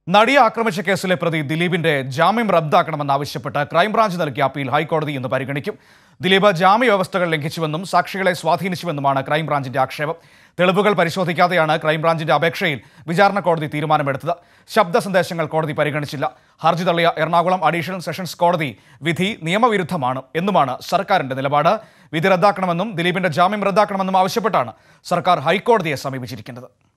നടിയെ ആക്രമിച്ച കേസിലെ പ്രതി ദിലീപിന്റെ ജാമ്യം റദ്ദാക്കണമെന്നാവശ്യപ്പെട്ട് ക്രൈംബ്രാഞ്ച് നൽകിയ അപ്പീൽ ഹൈക്കോടതി ഇന്ന് പരിഗണിക്കും. ദിലീപ് ജാമ്യ വ്യവസ്ഥകൾ ലംഘിച്ചുവെന്നും സാക്ഷികളെ സ്വാധീനിച്ചുവെന്നുമാണ് ക്രൈംബ്രാഞ്ചിന്റെ ആക്ഷേപം. തെളിവുകൾ പരിശോധിക്കാതെയാണ് ക്രൈംബ്രാഞ്ചിന്റെ അപേക്ഷയിൽ വിചാരണ കോടതി തീരുമാനമെടുത്തത്. ശബ്ദ സന്ദേശങ്ങൾ കോടതി പരിഗണിച്ചില്ല. ഹർജി തള്ളിയ എറണാകുളം അഡീഷണൽ സെഷൻസ് കോടതി വിധി നിയമവിരുദ്ധമാണ് എന്നുമാണ് സർക്കാരിന്റെ നിലപാട്. വിധി റദ്ദാക്കണമെന്നും ദിലീപിന്റെ ജാമ്യം റദ്ദാക്കണമെന്നും ആവശ്യപ്പെട്ടാണ് സർക്കാർ ഹൈക്കോടതിയെ സമീപിച്ചിരിക്കുന്നത്.